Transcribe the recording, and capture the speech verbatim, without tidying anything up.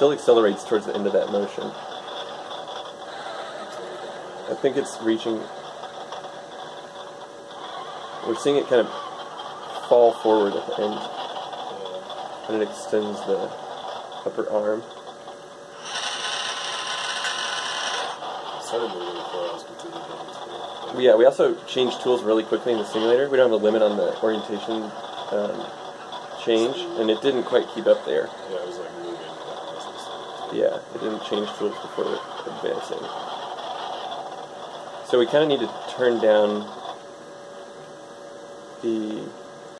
still accelerates towards the end of that motion. I think it's reaching... We're seeing it kind of fall forward at the end. And it extends the upper arm. Started moving before I was completely done. Yeah, we also changed tools really quickly in the simulator. We don't have a limit on the orientation um, change, and it didn't quite keep up there. Yeah, it was like moving. Yeah, it didn't change tools before advancing. So we kind of need to turn down the